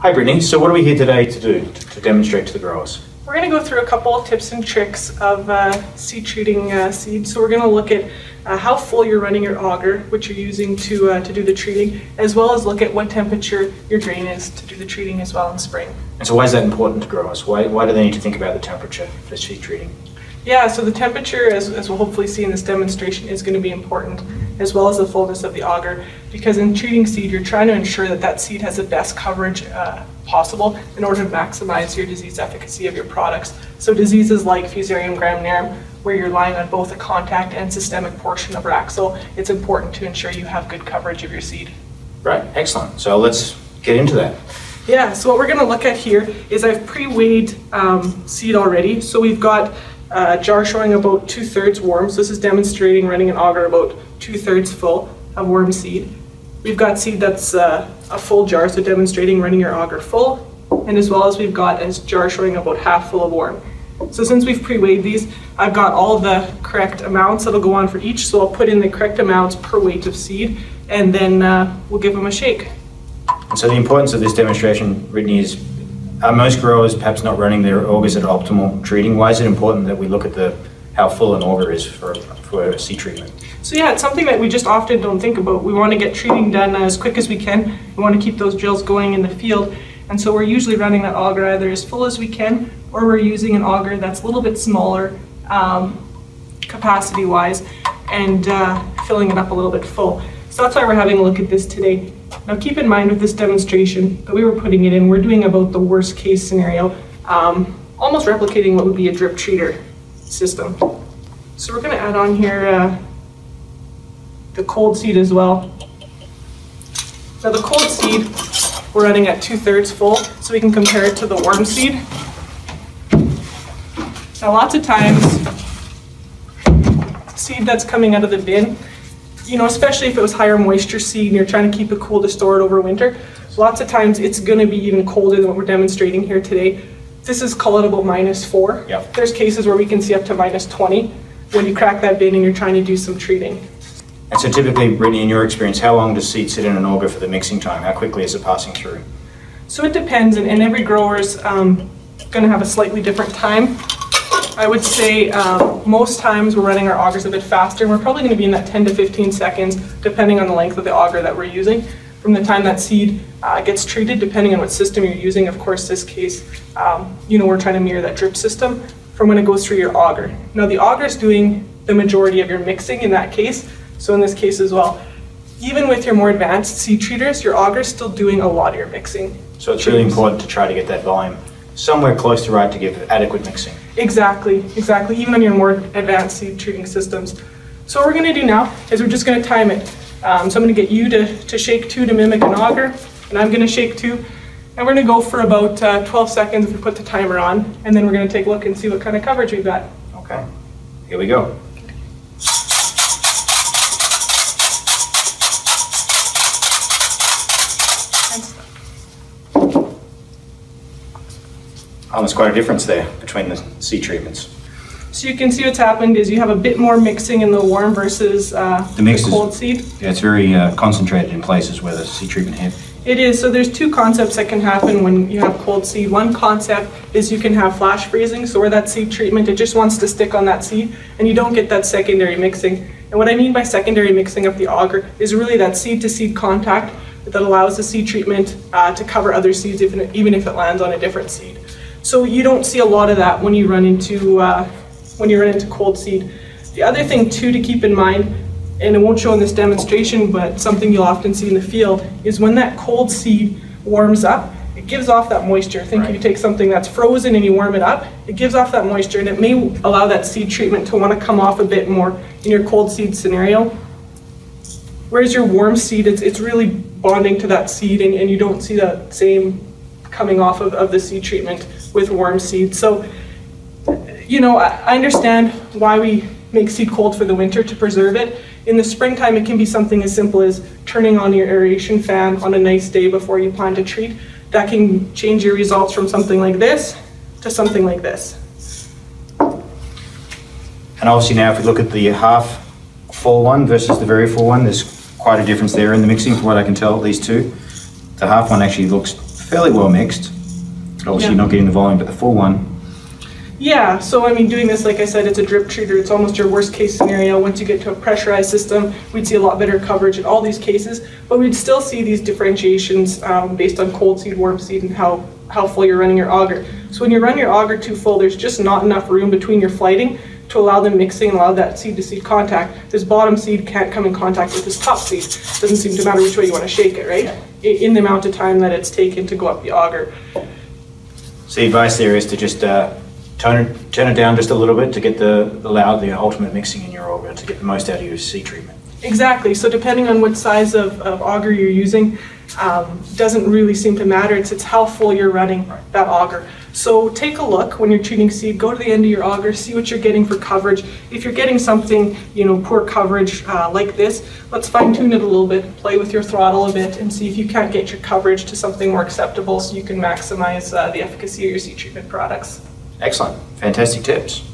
Hi Brittnye, so what are we here today to do, to demonstrate to the growers? We're going to go through a couple of tips and tricks of seed treating seeds. So we're going to look at how full you're running your auger, which you're using to do the treating, as well as look at what temperature your drain is to do the treating as well in spring. And so why is that important to growers? Why do they need to think about the temperature for seed treating? Yeah, so the temperature, as we'll hopefully see in this demonstration, is going to be important, as well as the fullness of the auger, because in treating seed, you're trying to ensure that that seed has the best coverage possible in order to maximize your disease efficacy of your products. So diseases like Fusarium graminearum, where you're relying on both a contact and systemic portion of Raxil, it's important to ensure you have good coverage of your seed. Right, excellent. So let's get into that. Yeah, so what we're going to look at here is I've pre-weighed seed already. So we've got a jar showing about 2/3 warm. So this is demonstrating running an auger about 2/3 full of worm seed. We've got seed that's a full jar, so demonstrating running your auger full. And as well as we've got a jar showing about half full of worm. So since we've pre-weighed these, I've got all the correct amounts that'll go on for each. So I'll put in the correct amounts per weight of seed, and then we'll give them a shake. And so the importance of this demonstration, Brittnye, is are most growers perhaps not running their augers at optimal treating? Why is it important that we look at how full an auger is for seed treatment? So yeah, it's something that we just often don't think about. We want to get treating done as quick as we can. We want to keep those drills going in the field. And so we're usually running that auger either as full as we can, or we're using an auger that's a little bit smaller capacity-wise, and filling it up a little bit full. So that's why we're having a look at this today. Now keep in mind with this demonstration that we were putting it in, we're doing about the worst case scenario, almost replicating what would be a drip treater system. So we're going to add on here the cold seed as well. Now the cold seed, we're running at 2/3 full, so we can compare it to the warm seed. Now lots of times, seed that's coming out of the bin, you know, especially if it was higher moisture seed and you're trying to keep it cool to store it over winter, lots of times it's going to be even colder than what we're demonstrating here today. This is call it about -4. Yep. There's cases where we can see up to -20 when you crack that bin and you're trying to do some treating. And so typically, Brittnye, in your experience, how long does seed sit in an auger for the mixing time? How quickly is it passing through? So it depends, and every grower's going to have a slightly different time. I would say most times we're running our augers a bit faster, and we're probably going to be in that 10 to 15 seconds, depending on the length of the auger that we're using. From the time that seed gets treated, depending on what system you're using, of course, this case, you know, we're trying to mirror that drip system from when it goes through your auger. Now the auger is doing the majority of your mixing in that case, so in this case as well. Even with your more advanced seed treaters, your auger is still doing a lot of your mixing. So it's really important to try to get that volume somewhere close to right to give adequate mixing. Exactly, exactly, even on your more advanced seed treating systems. So what we're going to do now is we're just going to time it. So I'm going to get you to shake 2 to mimic an auger, and I'm going to shake 2. And we're going to go for about 12 seconds if we put the timer on, and then we're going to take a look and see what kind of coverage we've got. Okay, here we go. There's quite a difference there between the seed treatments. So you can see what's happened is you have a bit more mixing in the warm versus the cold seed. Yeah, it's very concentrated in places where the seed treatment hit. It is. So there's 2 concepts that can happen when you have cold seed. One concept is you can have flash freezing, so where that seed treatment, it just wants to stick on that seed, and you don't get that secondary mixing. And what I mean by secondary mixing of the auger is really that seed-to-seed contact that allows the seed treatment to cover other seeds, even if it lands on a different seed. So you don't see a lot of that when you run into cold seed. The other thing too to keep in mind, and it won't show in this demonstration, but something you'll often see in the field, is when that cold seed warms up, it gives off that moisture. Think if you take something that's frozen and you warm it up, it gives off that moisture, and it may allow that seed treatment to want to come off a bit more in your cold seed scenario. Whereas your warm seed, it's really bonding to that seed, and you don't see that same coming off of the seed treatment with warm seed. So, you know, I understand why we make seed cold for the winter to preserve it. In the springtime, it can be something as simple as turning on your aeration fan on a nice day before you plan to treat. That can change your results from something like this to something like this. And obviously now if we look at the half full one versus the very full one, there's quite a difference there in the mixing from what I can tell, at least 2. The half one actually looks fairly well mixed. Obviously Yeah. not getting the volume, but the full one. Yeah, so I mean, doing this, like I said, it's a drip treater. It's almost your worst case scenario. Once you get to a pressurized system, we'd see a lot better coverage in all these cases, but we'd still see these differentiations based on cold seed, warm seed, and how full you're running your auger. So when you run your auger too full, there's just not enough room between your flighting to allow the mixing and allow that seed to seed contact. This bottom seed can't come in contact with this top seed. Doesn't seem to matter which way you want to shake it, right? In the amount of time that it's taken to go up the auger. So the advice there is to just turn it down just a little bit to get allow the ultimate mixing in your auger to get the most out of your seed treatment. Exactly. So depending on what size of auger you're using, doesn't really seem to matter. It's how full you're running that auger. So take a look when you're treating seed. Go to the end of your auger, see what you're getting for coverage. If you're getting something, poor coverage like this, let's fine tune it a little bit, play with your throttle a bit, and see if you can't get your coverage to something more acceptable so you can maximize the efficacy of your seed treatment products. Excellent. Fantastic tips.